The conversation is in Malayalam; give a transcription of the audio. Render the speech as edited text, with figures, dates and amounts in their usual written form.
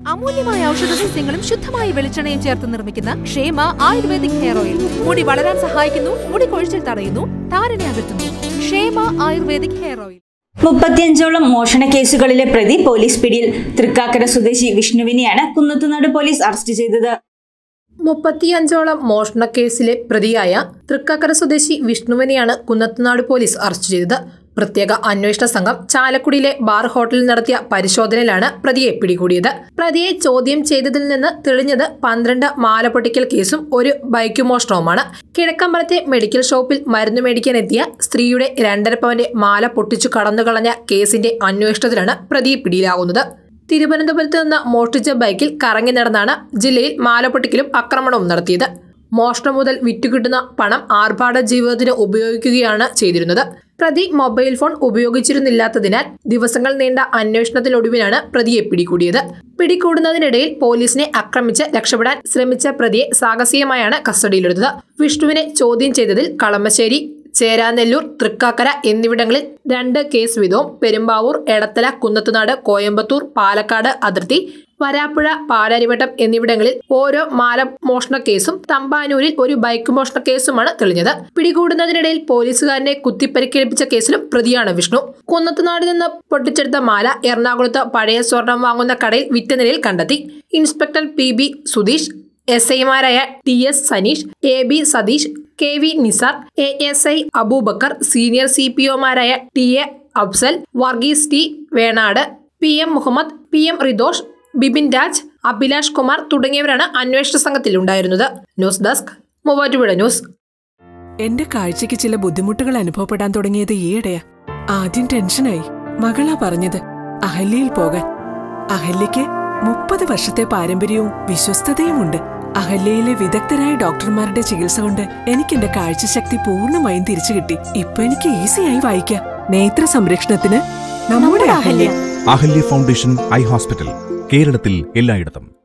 അമൂല്യമായ ഔഷധ സസ്യങ്ങളും ശുദ്ധമായ വെളിച്ചെണ്ണയും ചേർത്ത് നിർമ്മിക്കുന്ന ക്ഷേമ ആയുർവേദിക് ഹെയർ ഓയിൽ മുടി വളരാൻ സഹായിക്കുന്നു, മുടി കൊഴിച്ചിൽ തടയുന്നു, താരനെ അകറ്റുന്നു. ക്ഷേമ ആയുർവേദിക് ഹെയർ ഓയിൽ. 35ഓളം മോഷണ കേസുകളിലെ പ്രതി പോലീസ് പിടിയിൽ. തൃക്കാക്കര സ്വദേശി വിഷ്ണുവിനെയാണ് കുന്നത്തുനാട് പോലീസ് അറസ്റ്റ് ചെയ്തത്. 35ഓളം മോഷണ കേസിലെ പ്രതിയായ തൃക്കാക്കര സ്വദേശി വിഷ്ണുവിനെയാണ് കുന്നത്തുനാട് പോലീസ് അറസ്റ്റ് ചെയ്തത്. പ്രത്യേക അന്വേഷണ സംഘം ചാലക്കുടിയിലെ ബാർ ഹോട്ടലിൽ നടത്തിയ പരിശോധനയിലാണ് പ്രതിയെ പിടികൂടിയത്. പ്രതിയെ ചോദ്യം ചെയ്തതിൽ നിന്ന് തെളിഞ്ഞത് 12 മാല പൊട്ടിക്കൽ കേസും ഒരു ബൈക്ക് മോഷണവുമാണ്. കിഴക്കമ്പലത്തെ മെഡിക്കൽ ഷോപ്പിൽ മരുന്ന് മേടിക്കാനെത്തിയ സ്ത്രീയുടെ 2.5 പവന്റെ മാല പൊട്ടിച്ചു കടന്നുകളഞ്ഞ കേസിന്റെ അന്വേഷണത്തിലാണ് പ്രതി പിടിയിലാകുന്നത്. തിരുവനന്തപുരത്ത് നിന്ന് മോഷ്ടിച്ച ബൈക്കിൽ കറങ്ങി നടന്നാണ് ജില്ലയിൽ മാല പൊട്ടിക്കലും ആക്രമണവും നടത്തിയത്. മോഷണം മുതൽ വിറ്റുകിട്ടുന്ന പണം ആർഭാട ജീവിതത്തിന് ഉപയോഗിക്കുകയാണ് ചെയ്തിരുന്നത്. പ്രതി മൊബൈൽ ഫോൺ ഉപയോഗിച്ചിരുന്നില്ലാത്തതിനാൽ ദിവസങ്ങൾ നീണ്ട അന്വേഷണത്തിനൊടുവിലാണ് പ്രതിയെ പിടികൂടിയത്. പിടികൂടുന്നതിനിടയിൽ പോലീസിനെ ആക്രമിച്ച് രക്ഷപ്പെടാൻ ശ്രമിച്ച പ്രതിയെ സാഹസികമായാണ് കസ്റ്റഡിയിലെടുത്തത്. വിഷ്ണുവിനെ ചോദ്യം ചെയ്തതിൽ കളമശ്ശേരി, ചേരാനെല്ലൂർ, തൃക്കാക്കര എന്നിവിടങ്ങളിൽ 2 കേസ് വീതവും, പെരുമ്പാവൂർ, എടത്തല, കുന്നത്തുനാട്, കോയമ്പത്തൂർ, പാലക്കാട് അതിർത്തി, വരാപ്പുഴ, പാലാരിവട്ടം എന്നിവിടങ്ങളിൽ ഓരോ മാല മോഷണ കേസും, തമ്പാനൂരിൽ ഒരു ബൈക്ക് മോഷണ കേസുമാണ് തെളിഞ്ഞത്. പിടികൂടുന്നതിനിടയിൽ പോലീസുകാരനെ കുത്തിപ്പരിക്കേൽപ്പിച്ച കേസിലും പ്രതിയാണ് വിഷ്ണു. കുന്നത്തുനാടിൽ നിന്ന് പൊട്ടിച്ചെടുത്ത മാല എറണാകുളത്ത് പഴയ സ്വർണം വാങ്ങുന്ന കടയിൽ വിറ്റ നിലയിൽ കണ്ടെത്തി. ഇൻസ്പെക്ടർ PB സുധീഷ്, SI-മാരായ TS Saneesh, AB Satheesh, KV Nisar, ASI Aboobacker, senior CPO-മാരായ TA Afsal, Varghese T Venad, PM Muhammad, PM Ridosh, Bipin Raj, Abhilash Kumar തുടങ്ങിയവരാണ് അന്വേഷണ സംഘത്തിൽ ഉണ്ടായിരുന്നത്. News desk, Muvattupuzha news. എന്റെ കാഴ്ചയ്ക്ക് ചില ബുദ്ധിമുട്ടുകൾ അനുഭവപ്പെടാൻ തുടങ്ങിയത് ഈയിടെയാ. ആദ്യം ടെൻഷനായി. മകളാ പറഞ്ഞത് അഹല്യയിൽ പോകാൻ. അഹല്യയ്ക്ക് 30 വർഷത്തെ പാരമ്പര്യവും വിശ്വസ്തതയുമുണ്ട്. അഹല്യയിലെ വിദഗ്ധരായ ഡോക്ടർമാരുടെ ചികിത്സ കൊണ്ട് എനിക്ക് എന്റെ കാഴ്ചശക്തി പൂർണ്ണമായും തിരിച്ചു കിട്ടി. ഇപ്പൊ എനിക്ക് ഈസിയായി വായിക്കാം. നേത്ര സംരക്ഷണത്തിന് നമ്മുടെ Ahalya. Ahalya foundation eye hospital, കേരളത്തിൽ എല്ലായിടത്തും.